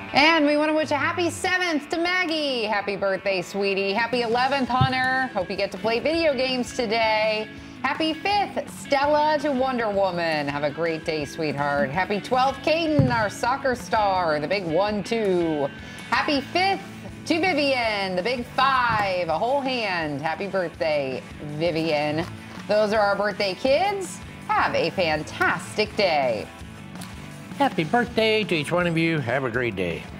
And we want to wish a happy 7th to Maggie. Happy birthday, sweetie. Happy 11th, Hunter. Hope you get to play video games today. Happy 5th, Stella to Wonder Woman. Have a great day, sweetheart. Happy 12th, Kaiden, our soccer star, the big 1-2. Happy 5th to Vivienne, the big 5, a whole hand. Happy birthday, Vivienne. Those are our birthday kids. Have a fantastic day. Happy birthday to each one of you. Have a great day.